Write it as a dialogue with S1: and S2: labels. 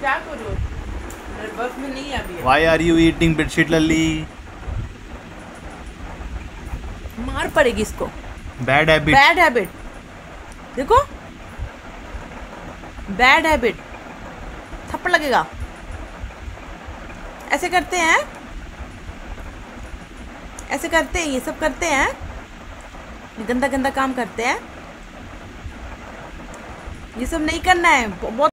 S1: क्या करूँ, मेरे बस में नहीं अभी।
S2: Why are you eating bedsheet लल्ली?
S1: मार पड़ेगी इसको।
S2: Bad habit.
S1: बैड हैबिट, देखो बैड हैबिट, थप्पड़ लगेगा। ऐसे करते हैं, ऐसे करते हैं, ये सब करते हैं, गंदा गंदा काम करते हैं। ये सब नहीं करना है, बहुत